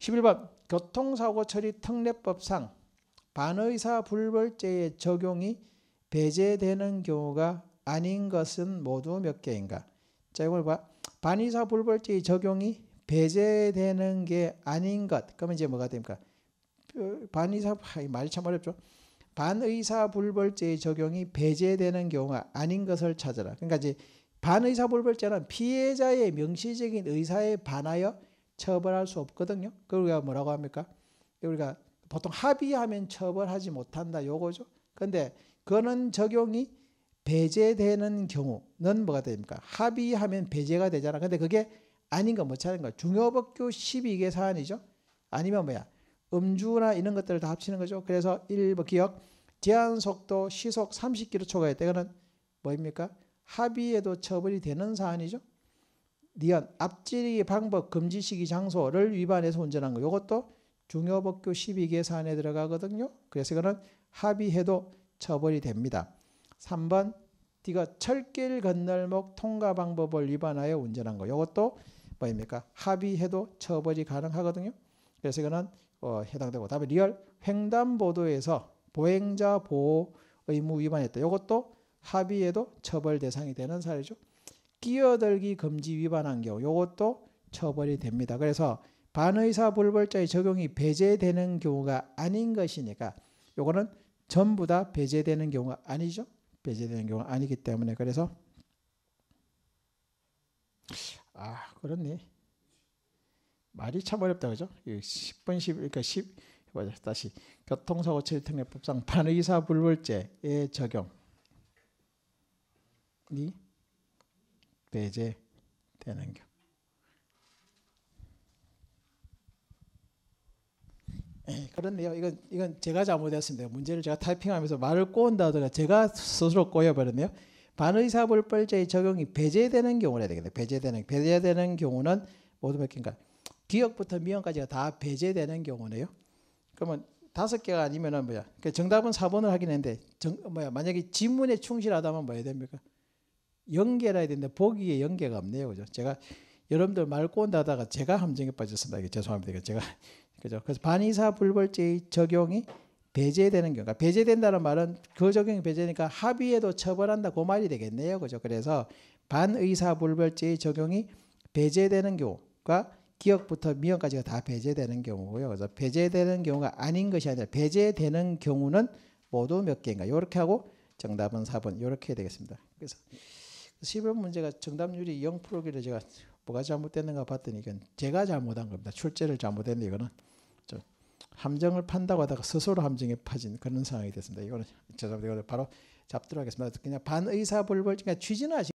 11번 교통사고 처리 특례법상 반의사불벌죄의 적용이 배제되는 경우가 아닌 것은 모두 몇 개인가? 자, 이걸 봐. 반의사불벌죄의 적용이 배제되는 게 아닌 것. 그러면 이제 뭐가 됩니까? 말이 참 어렵죠. 반의사불벌죄의 적용이 배제되는 경우가 아닌 것을 찾아라. 그러니까 이제 반의사불벌죄는 피해자의 명시적인 의사에 반하여 처벌할 수 없거든요. 그걸 우리가 뭐라고 합니까? 우리가 보통 합의하면 처벌하지 못한다 요거죠. 그런데 그거는 적용이 배제되는 경우는 뭐가 됩니까? 합의하면 배제가 되잖아. 근데 그게 아닌 거 못 찾는 거야. 중요법규 12개 사안이죠. 아니면 뭐야? 음주나 이런 것들을 다 합치는 거죠. 그래서 1번 기억, 제한속도 시속 30km/h가 있다. 이거는 뭐입니까? 합의에도 처벌이 되는 사안이죠. 니은 앞지르기 방법, 금지 시기, 장소를 위반해서 운전한 거. 이것도 중요법규 12개 사안에 들어가거든요. 그래서 이거는 합의해도 처벌이 됩니다. 3번 이거 철길 건널목 통과 방법을 위반하여 운전한 거. 이것도 뭐입니까? 합의해도 처벌이 가능하거든요. 그래서 이거는 해당되고. 다음에 리얼 횡단보도에서 보행자 보호 의무 위반했다. 이것도 합의해도 처벌 대상이 되는 사례죠. 끼어들기 금지 위반한 경우 이것도 처벌이 됩니다. 그래서 반의사불벌죄의 적용이 배제되는 경우가 아닌 것이니까 이거는 전부 다 배제되는 경우가 아니죠. 배제되는 경우가 아니기 때문에 그래서 그렇네. 말이 참 어렵다 그죠? 10번 10 그러니까 10 다시 교통사고 처리 특례법상 반의사불벌죄의 적용이 배제되는 경우. 그렇네요. 이건 제가 잘못했습니다. 문제를 제가 타이핑하면서 말을 꼬은다 하더라 제가 스스로 꼬여버렸네요. 반의사불벌죄의 적용이 배제되는 경우라 되겠네. 배제되는 경우는 모두 몇 개인가? 기억부터 미연까지가 다 배제되는 경우네요. 그러면 5개가 아니면은 뭐야? 정답은 4번을 하긴 했는데 만약에 지문에 충실하다면 뭐 해야 됩니까? 연계라 해야 되는데 보기에 연계가 없네요. 그죠? 제가 여러분들 말 꼬은다 하다가 제가 함정에 빠졌습니다. 죄송합니다. 제가 그죠? 그래서 반의사불벌죄의 적용이 배제되는 경우가 배제된다는 말은 그 적용이 배제니까 합의해도 처벌한다 그 말이 되겠네요. 그죠? 그래서 반의사불벌죄의 적용이 배제되는 경우가 기억부터 미연까지가 다 배제되는 경우고요. 그래서 배제되는 경우가 아닌 것이 아니라 배제되는 경우는 모두 몇 개인가? 이렇게 하고 정답은 4번 이렇게 해야 되겠습니다. 그래서 10번 문제가 정답률이 0%기를 제가 뭐가 잘못됐는가 봤더니 이건 제가 잘못한 겁니다. 출제를 잘못했는데 이거는 함정을 판다고 하다가 스스로 함정에 빠진 그런 상황이 됐습니다. 이거는 죄송합니다. 이거는 바로 잡도록 하겠습니다. 그냥 반의사불벌, 그러니까 취지는